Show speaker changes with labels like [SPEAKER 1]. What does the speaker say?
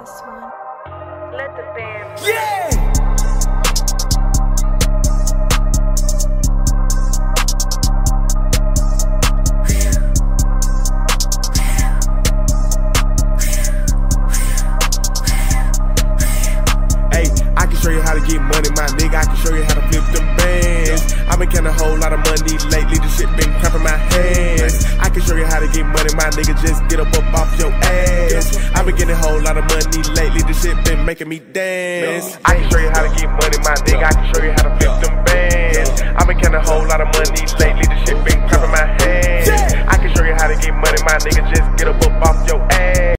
[SPEAKER 1] this one. Let the band play.
[SPEAKER 2] Yeah! I can show you how to get money, my nigga. I can show you how to flip them bands. I've been counting a whole lot of money lately. This shit been cramping my hands. I can show you how to get money, my nigga. Just get up off your ass. I've been getting a whole lot of money lately. This shit been making me dance. I can show you how to get money, my nigga. I can show you how to flip them bands. I've been counting a whole lot of money lately. This shit been cramping my hands. I can show you how to get money, my nigga. Just get up off your ass.